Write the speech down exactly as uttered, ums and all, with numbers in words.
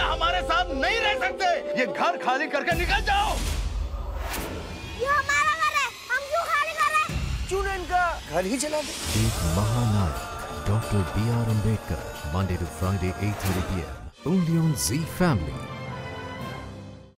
हमारे साथ नहीं रह सकते। ये घर खाली करके निकल जाओ। ये हमारा घर है, हम क्यों खाली कर रहे हैं? क्यों ना इनका घर ही चला दे। एक महानायक doctor B R Ambedkar, Monday to Friday, eight thirty p m Only on Z Family.